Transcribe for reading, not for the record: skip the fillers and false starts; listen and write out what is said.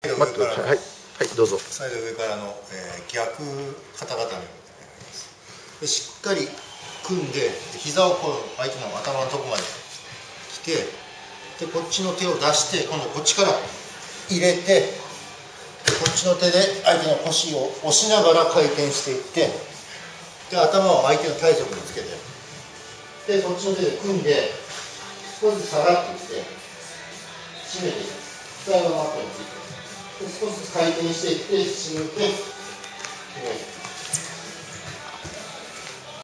待ってください。はい、はい、どうぞ。 サイド上からの、逆肩固めでしっかり組んで、膝をこう相手の頭のとこまで来て、でこっちの手を出して、今度こっちから入れて、こっちの手で相手の腰を押しながら回転していって、で頭を相手の体側につけて、でこっちの手で組んで少しずつ下がっていって締めていく。額がマットについて、で少しずつ回転していって締めて、